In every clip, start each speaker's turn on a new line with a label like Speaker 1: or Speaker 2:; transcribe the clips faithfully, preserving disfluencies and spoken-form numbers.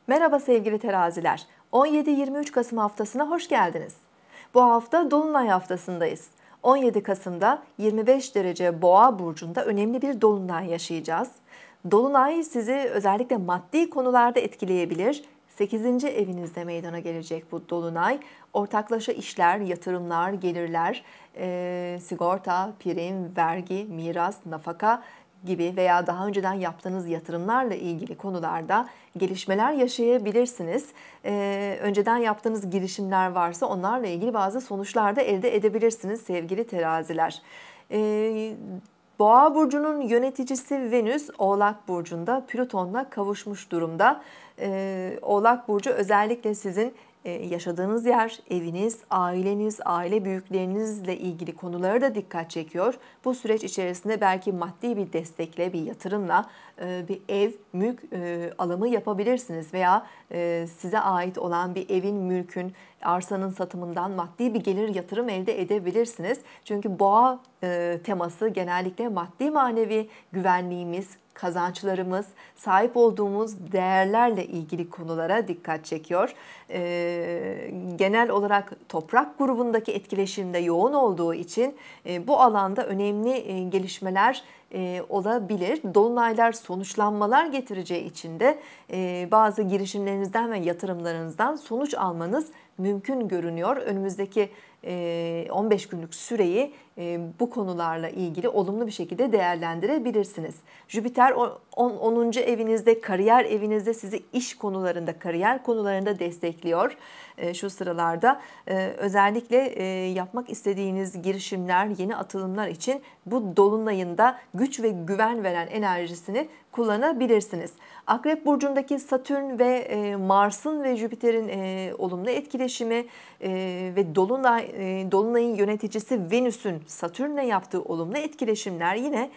Speaker 1: Merhaba sevgili teraziler. on yedi yirmi üç Kasım haftasına hoş geldiniz. Bu hafta Dolunay haftasındayız. on yedi Kasım'da yirmi beş derece Boğa burcunda önemli bir dolunay yaşayacağız. Dolunay sizi özellikle maddi konularda etkileyebilir. sekizinci evinizde meydana gelecek bu dolunay. Ortaklaşa işler, yatırımlar, gelirler, e, sigorta, prim, vergi, miras, nafaka gibi veya daha önceden yaptığınız yatırımlarla ilgili konularda gelişmeler yaşayabilirsiniz. Ee, önceden yaptığınız girişimler varsa onlarla ilgili bazı sonuçlar da elde edebilirsiniz sevgili teraziler. Ee, Boğa burcunun yöneticisi Venüs Oğlak burcunda Plüton'la kavuşmuş durumda. Ee, Oğlak burcu özellikle sizin yaşadığınız yer, eviniz, aileniz, aile büyüklerinizle ilgili konulara da dikkat çekiyor. Bu süreç içerisinde belki maddi bir destekle, bir yatırımla bir ev, mülk alımı yapabilirsiniz veya size ait olan bir evin, mülkün, arsanın satımından maddi bir gelir, yatırım elde edebilirsiniz. Çünkü boğa teması genellikle maddi manevi güvenliğimiz, kazançlarımız, sahip olduğumuz değerlerle ilgili konulara dikkat çekiyor. Ee, genel olarak toprak grubundaki etkileşimde yoğun olduğu için e, bu alanda önemli e, gelişmeler e, olabilir. Dolunaylar sonuçlanmalar getireceği için de e, bazı girişimlerinizden ve yatırımlarınızdan sonuç almanız mümkün görünüyor. Önümüzdeki on beş günlük süreyi bu konularla ilgili olumlu bir şekilde değerlendirebilirsiniz. Jüpiter onuncu evinizde, kariyer evinizde sizi iş konularında, kariyer konularında destekliyor. Şu sıralarda özellikle yapmak istediğiniz girişimler, yeni atılımlar için bu dolunayında güç ve güven veren enerjisini kullanabilirsiniz. Akrep burcundaki Satürn ve Mars'ın ve Jüpiter'in olumlu etkileşimi ve dolunay dolunayın yöneticisi Venüs'ün Satürn'le yaptığı olumlu etkileşimler yine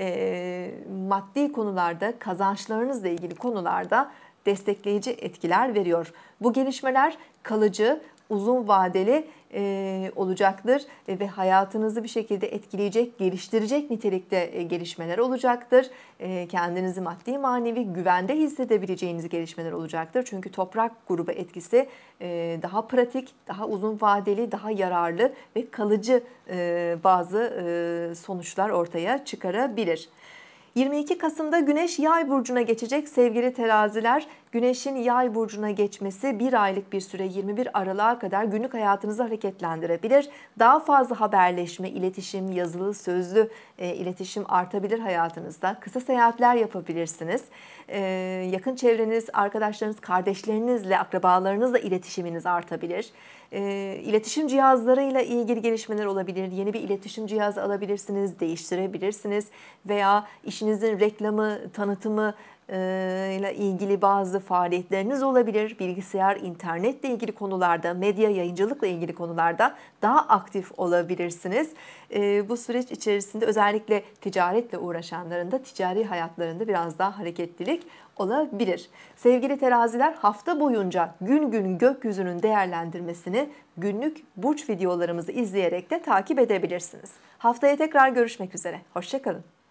Speaker 1: maddi konularda, kazançlarınızla ilgili konularda destekleyici etkiler veriyor. Bu gelişmeler kalıcı, uzun vadeli e, olacaktır ve hayatınızı bir şekilde etkileyecek, geliştirecek nitelikte e, gelişmeler olacaktır. E, kendinizi maddi manevi güvende hissedebileceğiniz gelişmeler olacaktır. Çünkü toprak grubu etkisi e, daha pratik, daha uzun vadeli, daha yararlı ve kalıcı e, bazı e, sonuçlar ortaya çıkarabilir. yirmi iki Kasım'da Güneş Yay burcuna geçecek sevgili teraziler. Güneşin Yay burcuna geçmesi bir aylık bir süre yirmi bir Aralık'a kadar günlük hayatınızı hareketlendirebilir. Daha fazla haberleşme, iletişim, yazılı, sözlü e, iletişim artabilir hayatınızda. Kısa seyahatler yapabilirsiniz. E, yakın çevreniz, arkadaşlarınız, kardeşlerinizle, akrabalarınızla iletişiminiz artabilir. E, iletişim cihazlarıyla ilgili gelişmeler olabilir. Yeni bir iletişim cihazı alabilirsiniz, değiştirebilirsiniz veya işinizin reklamı, tanıtımı ile ilgili bazı faaliyetleriniz olabilir. Bilgisayar, internetle ilgili konularda, medya, yayıncılıkla ilgili konularda daha aktif olabilirsiniz. Bu süreç içerisinde özellikle ticaretle uğraşanların da ticari hayatlarında biraz daha hareketlilik olabilir. Sevgili teraziler, hafta boyunca gün gün gökyüzünün değerlendirmesini günlük burç videolarımızı izleyerek de takip edebilirsiniz. Haftaya tekrar görüşmek üzere. Hoşça kalın.